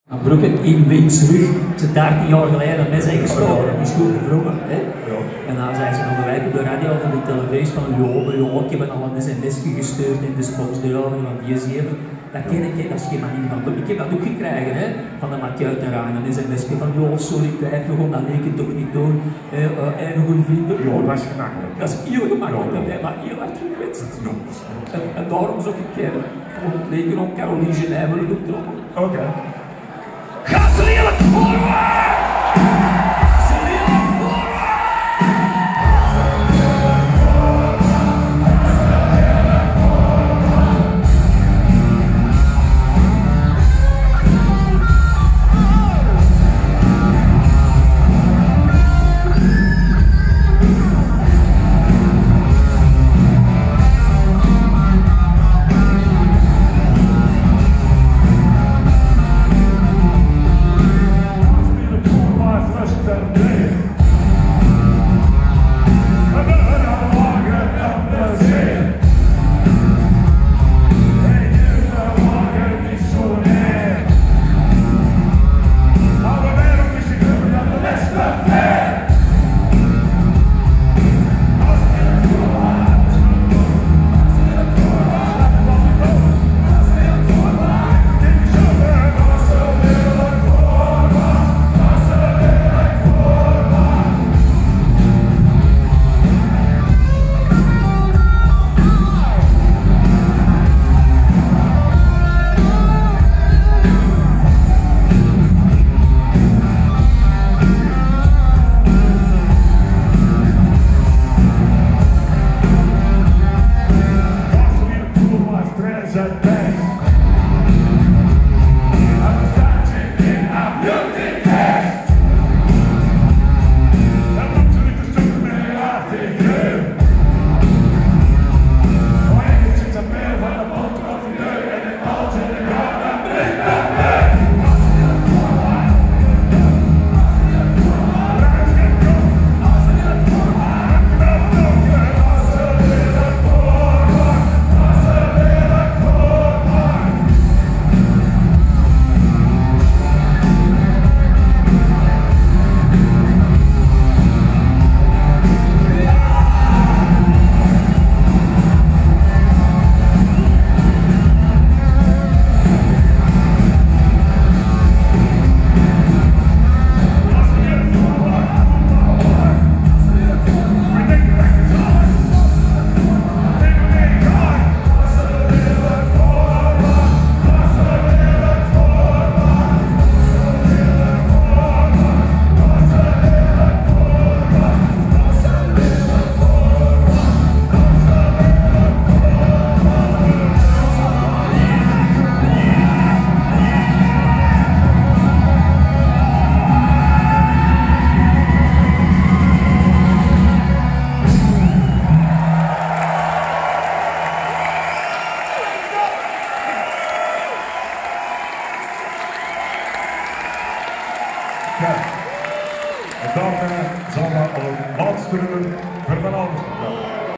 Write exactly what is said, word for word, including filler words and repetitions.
Broeken, één week terug, ze dertien jaar geleden mes zijn gestoken en die is goed gevrongen. Hè? Ja. En dan zei ze van de wijk op de radio of de televisie van ja, ja, ik heb al een sms'je gestuurd in de sponsdeur van die zeven. Dat ken ik, dat is geen manier van doen. Ik heb dat ook gekregen hè, van de Mathieu Terrein. Dan is een sms'je van ja, sorry, tijd, we gaan dat leken toch niet doen. Eh, uh, en goede vrienden. Ja, dat is gemakkelijk. Dat is heel gemakkelijk, ja. Maar heel hard gekwetst. Ja. En, en daarom zou ik uh, voor het leken op Caroline Genève willen optrokken. Oké. Okay. Ga ze lelijk voorwaarts! Ja. En dan uh, zal we op het laatste nummer